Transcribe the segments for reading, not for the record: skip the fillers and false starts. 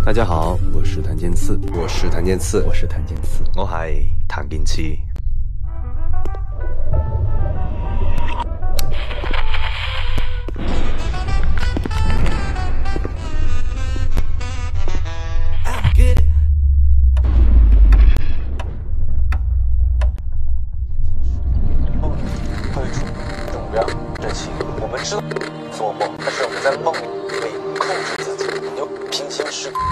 大家好，我是谭健次， 我是谭健次， 我是谭健次， 我係谭健次。 主要这期我们知道做梦，但是我们在梦里可以控制自己，你就平行时空。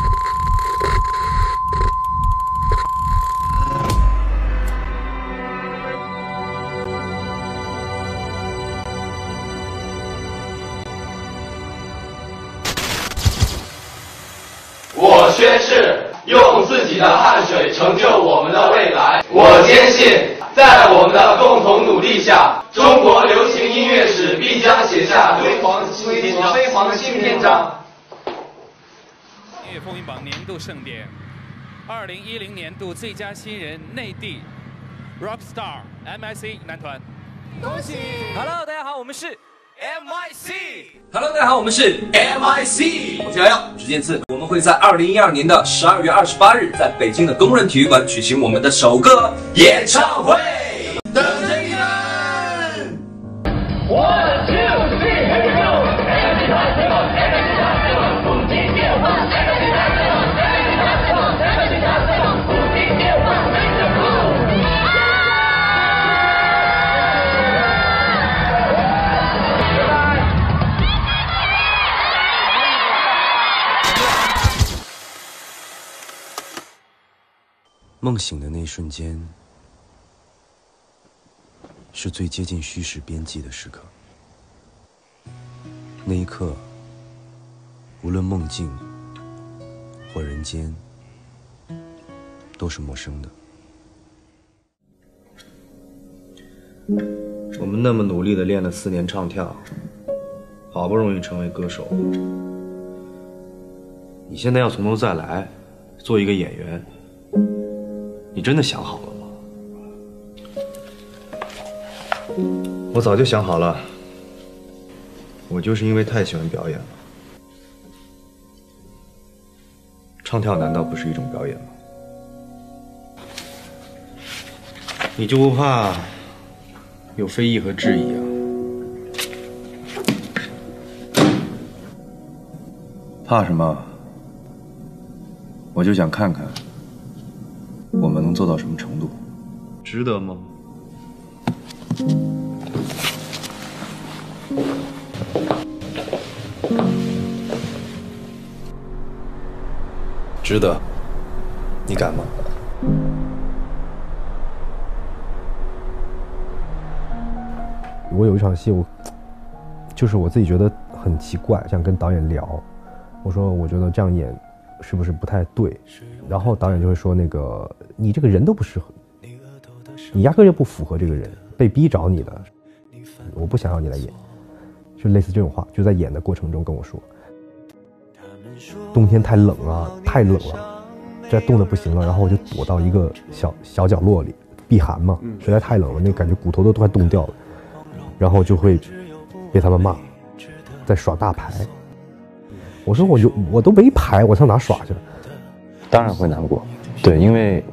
我宣誓，用自己的汗水成就我们的未来。我坚信，在我们的共同努力下，中国流行音乐史必将写下辉煌新篇章。 音乐风云榜年度盛典，2010年度最佳新人内地 Rockstar M.I.C 男团，恭喜 ！Hello， 大家好，我们是 M.I.C。Hello， 大家好，我们是 M.I.C。 我是瑶瑶，是健次。我们会在2012年的12月28日，在北京的工人体育馆举行我们的首个演唱会，等着你们。 One, two, three, here we go. Energy time, come on, energy time, come on. 不停变化 ，energy time, come on, energy time, come on, energy time, come on. 不停变化 ，make the move。 梦醒的那一瞬间，是最接近虚实边际的时刻。那一刻，无论梦境或人间，都是陌生的。 我们那么努力的练了4年唱跳，好不容易成为歌手，你现在要从头再来，做一个演员，你真的想好了吗？我早就想好了，我就是因为太喜欢表演了。唱跳难道不是一种表演吗？你就不怕有非议和质疑啊？怕什么？我就想看看我们能做到什么程度，值得吗？值得，你敢吗？ 我有一场戏，就是我自己觉得很奇怪，想跟导演聊，我说我觉得这样演是不是不太对？然后导演就会说，那个你这个人都不适合，你压根就不符合这个人，被逼找你的，我不想要你来演，就类似这种话，就在演的过程中跟我说。冬天太冷了，太冷了，这冻得不行了，然后我就躲到一个小角落里避寒嘛，实在太冷了，那感觉骨头都快冻掉了，然后就会被他们骂，在耍大牌。我说我都没牌，我上哪耍去了？ 当然会难过，对，因为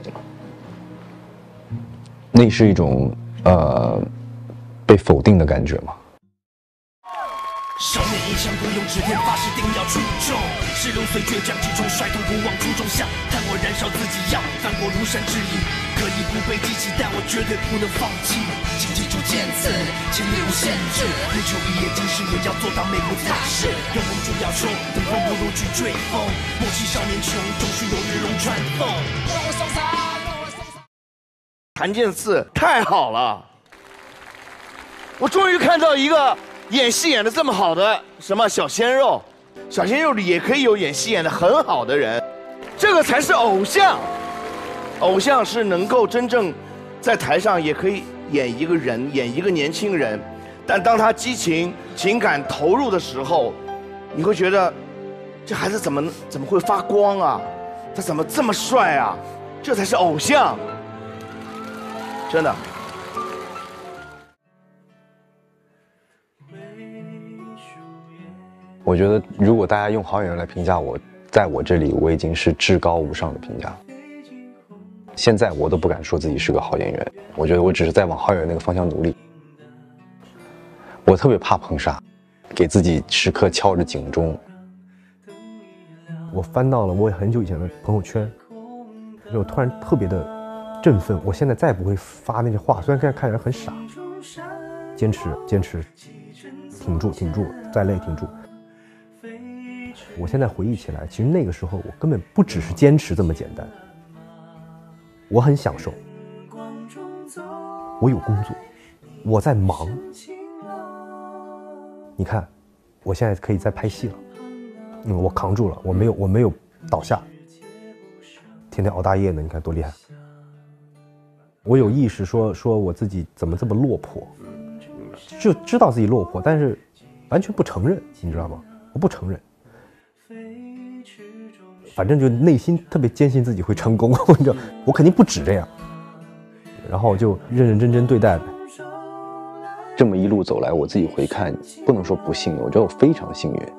那是一种被否定的感觉嘛。 少年一腔不用指天发誓定要出众，是路随倔强集中，率痛不忘初衷，像炭火燃烧自己要翻过庐山之影，可以不被激起，但我绝对不能放弃。请记住剑刺，前路无限制，力求一夜惊世，也要做到每幕大事。有梦就要冲，等风不如去追风，莫欺少年穷，终须有日龙传凤。让我潇洒，让我潇洒。 谭健次太好了，我终于看到一个演戏演得这么好的什么小鲜肉，小鲜肉里也可以有演戏演得很好的人，这个才是偶像。偶像是能够真正在台上也可以演一个人，演一个年轻人，但当他激情情感投入的时候，你会觉得这孩子怎么会发光啊？他怎么这么帅啊？这才是偶像，真的。 我觉得如果大家用好演员来评价我， 在我这里我已经是至高无上的评价。现在我都不敢说自己是个好演员，我觉得我只是在往好演员那个方向努力。我特别怕碰煞，给自己时刻敲着警钟。 我翻到了我很久以前的朋友圈，我突然特别的振奋。我现在再也不会发那些话，虽然现在看起来很傻。坚持，坚持，挺住，挺住，再累挺住。我现在回忆起来，其实那个时候我根本不只是坚持这么简单。我很享受，我有工作，我在忙。你看，我现在可以再拍戏了，我扛住了，我没有倒下，天天熬大夜的，你看多厉害。我有意识说我自己怎么这么落魄，就知道自己落魄，但是完全不承认，你知道吗？我不承认。反正就内心特别坚信自己会成功，你知道，我肯定不止这样，然后就认认真真对待呗。 这么一路走来，我自己回看，不能说不幸运，我觉得我非常幸运。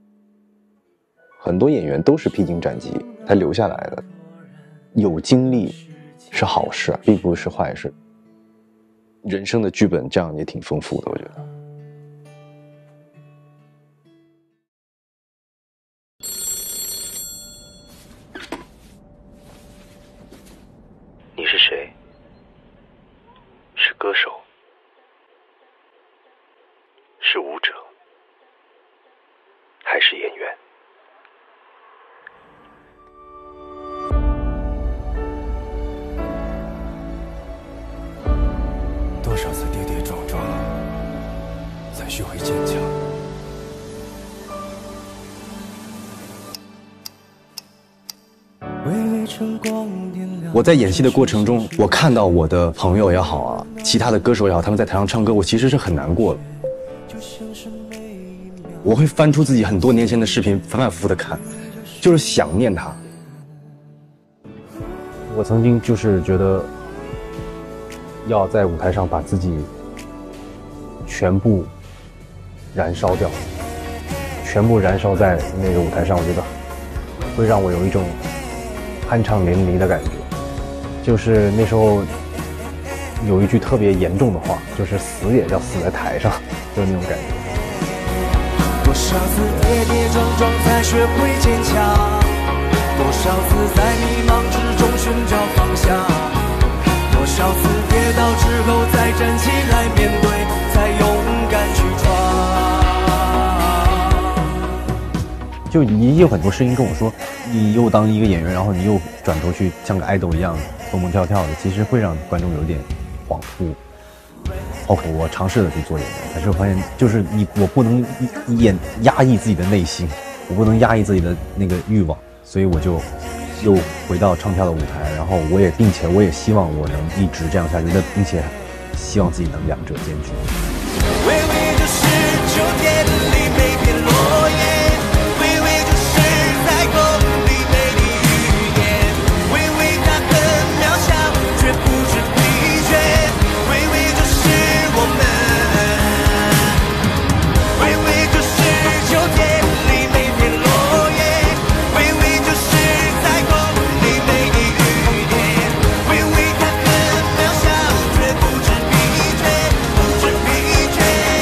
很多演员都是披荆斩棘才留下来的，有经历是好事，并不是坏事。人生的剧本这样也挺丰富的，我觉得。 你是谁？是歌手？是舞者？还是演员？ 多少次跌跌撞撞，才学会坚强。 我在演戏的过程中，我看到我的朋友也好啊，其他的歌手也好，他们在台上唱歌，我其实是很难过的。我会翻出自己很多年前的视频，反反复复的看，就是想念他。 我曾经就是觉得，要在舞台上把自己全部燃烧掉，全部燃烧在那个舞台上，我觉得会让我有一种酣畅淋漓的感觉。就是那时候有一句特别严重的话，就是死也要死在台上，就是那种感觉。 多少次跌跌撞撞才学会坚强，多少次在迷茫之中寻找方向，多少次跌倒之后再站起来面对，才勇敢去闯。 就你有很多声音跟我说，你又当一个演员，然后你又转头去像个爱豆一样蹦蹦跳跳的，其实会让观众有点恍惚。OK， 我尝试了去做演员，但是我发现就是我不能压抑自己的内心，我不能压抑自己的那个欲望，所以我就又回到唱跳的舞台，然后并且我也希望我能一直这样下去，并且希望自己能两者兼具。 微微就是秋天里每片落叶，微微就是彩虹里美丽语言，微微它很渺小，却不知疲倦，微微就是我们，微微就是秋天里每片落叶，微微就是彩虹里美丽语言，微微它很渺小，却不知疲倦，不知疲倦。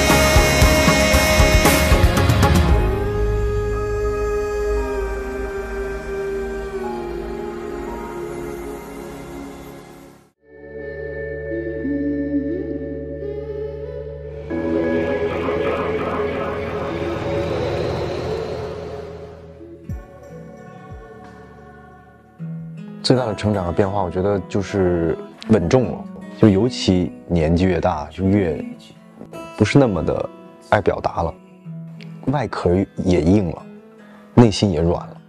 最大的成长和变化，我觉得就是稳重了。就尤其年纪越大，就越不是那么的爱表达了，外壳也硬了，内心也软了。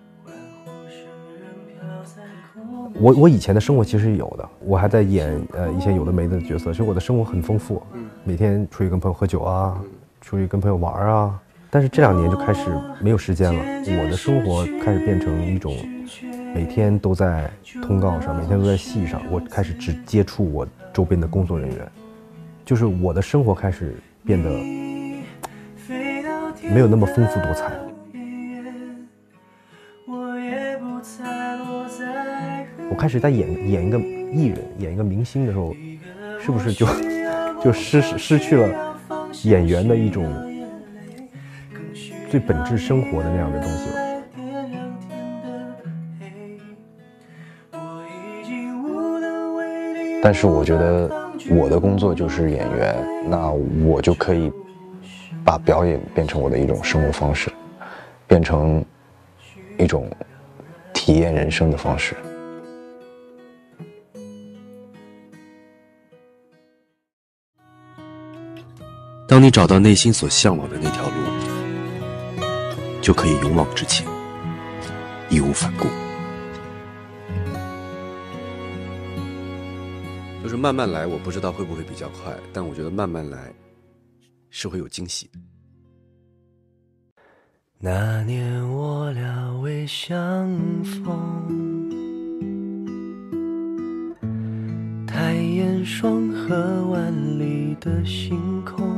我以前的生活其实是有的，我还在演一些有的没的角色，其实我的生活很丰富，每天出去跟朋友喝酒啊，出去跟朋友玩啊。但是这2年就开始没有时间了，我的生活开始变成一种每天都在通告上，每天都在戏上，我开始只接触我周边的工作人员，就是我的生活开始变得没有那么丰富多彩。 我开始在演一个艺人，演一个明星的时候，是不是就失去了演员的一种最本质生活的那样的东西了？ 但是我觉得我的工作就是演员，那我就可以把表演变成我的一种生活方式，变成一种体验人生的方式。 当你找到内心所向往的那条路，就可以勇往直前，义无反顾。就是慢慢来，我不知道会不会比较快，但我觉得慢慢来是会有惊喜的。 那年我俩未相逢，抬眼双河万里的星空，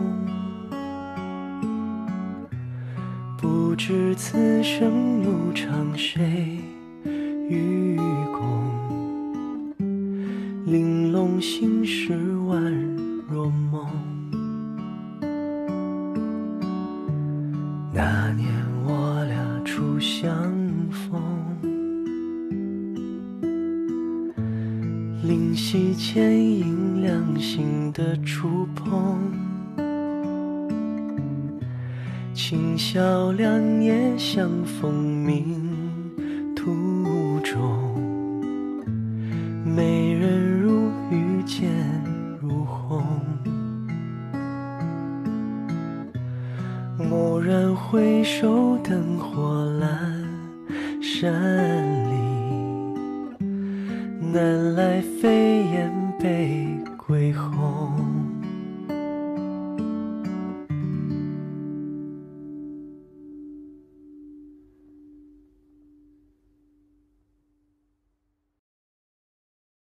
不知此生路长谁与共，玲珑心事宛若梦。那年我俩初相逢，灵犀牵引两心的触碰，轻笑两夜相逢命途中，美人如玉剑如虹。蓦然回首，灯火阑珊里，南来飞燕被归鸿。